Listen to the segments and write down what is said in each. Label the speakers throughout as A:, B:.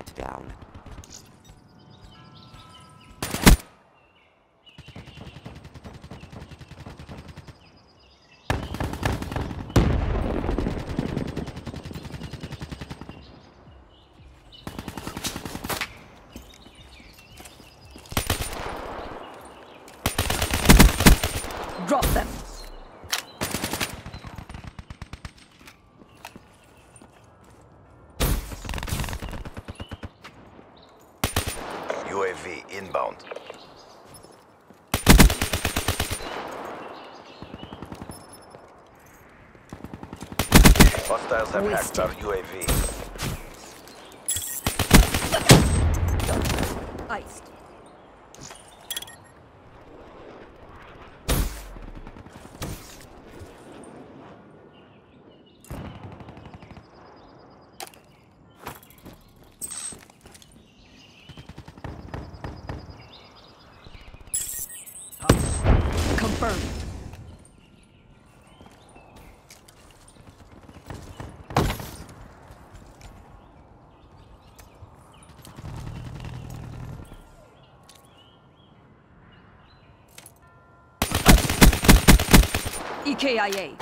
A: Threat down.
B: Drop them.
C: UAV inbound. Hostiles have hacked our UAV.
B: Iced. Confirmed. EKIA.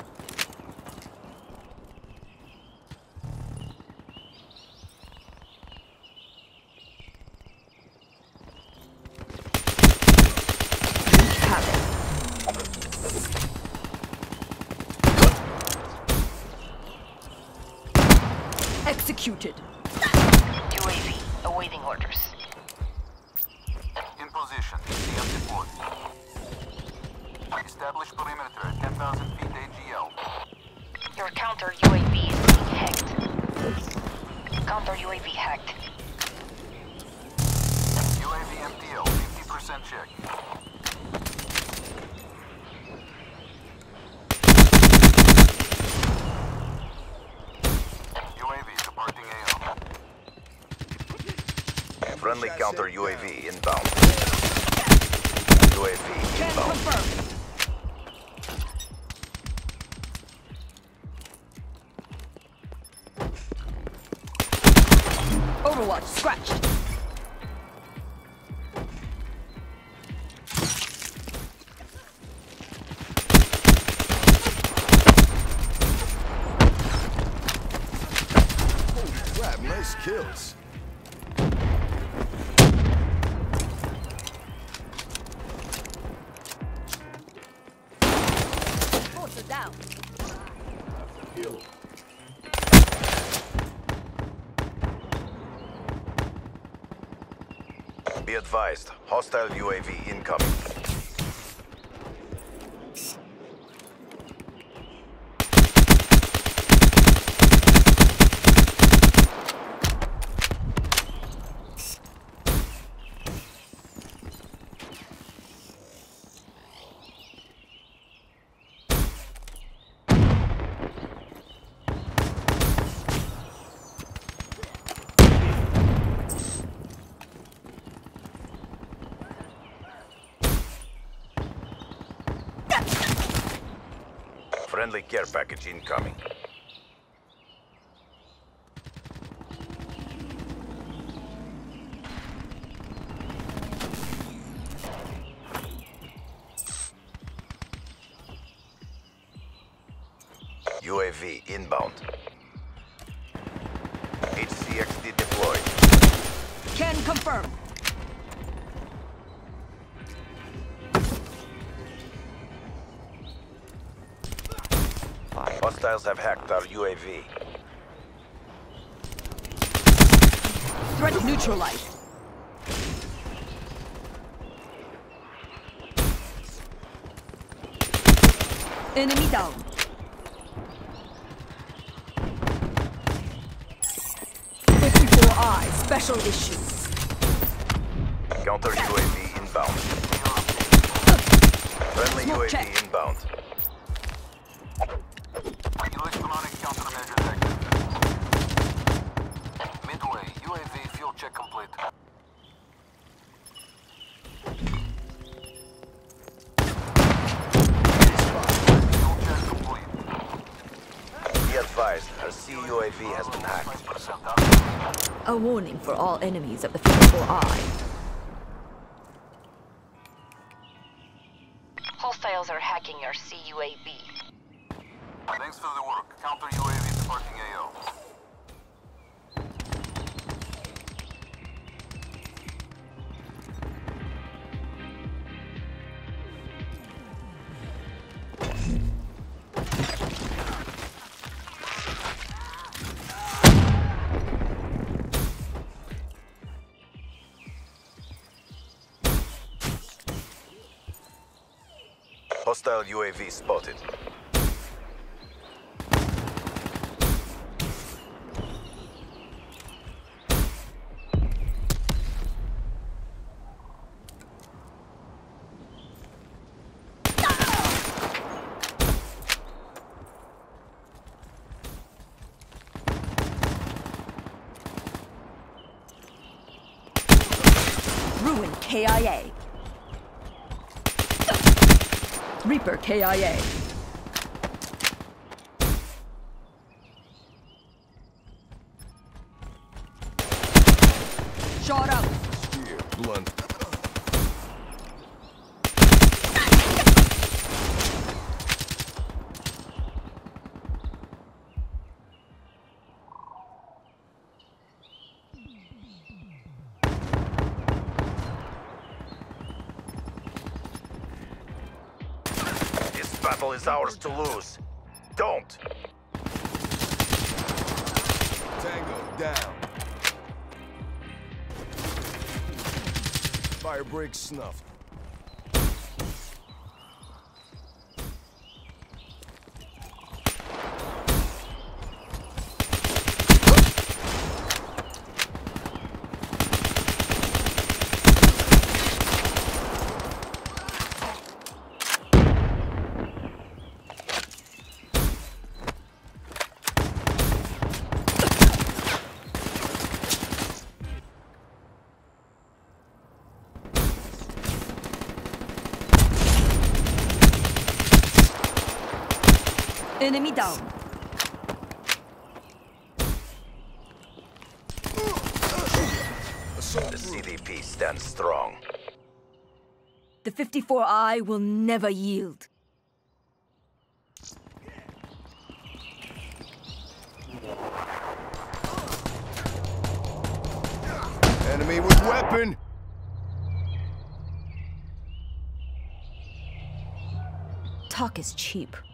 B: Executed.
D: UAV awaiting orders.
E: In position. ECM deployed. Establish perimeter at 10,000 feet AGL.
D: Your counter UAV is being hacked. Counter UAV hacked.
E: UAV MTL, 50% check. UAV departing AO.
C: Friendly counter UAV inbound. UAV
B: Can
C: inbound.
B: confirm. Overwatch scratched.
F: Crap, nice kills.
B: Forces down.
C: Be advised, hostile UAV incoming. Friendly care package incoming. UAV inbound. HCXD deployed.
B: Can confirm.
C: Hostiles have hacked our UAV.
B: Threat neutralized. Enemy down. I special issues.
C: Counter UAV inbound. Friendly
B: Smoke
C: UAV
B: check.
C: inbound.
E: Electronic countermeasures active. Midway, UAV fuel check complete. Fuel check complete.
C: Be advised, our CUAV UAV has been hacked.
E: 5% out.
B: A warning for all enemies of the 54I.
D: Hostiles are hacking your CUAV.
E: Thanks for the work. Counter UAV departing AO.
C: Hostile UAV spotted.
B: Ruin KIA. Reaper KIA. Shot out.
F: Here, blunt.
C: This battle is ours to lose. Don't!
F: Tango, down. Fire break snuffed.
B: Enemy down.
C: The CDP stands strong.
B: The 54I will never yield.
F: Enemy with weapon.
B: Talk is cheap.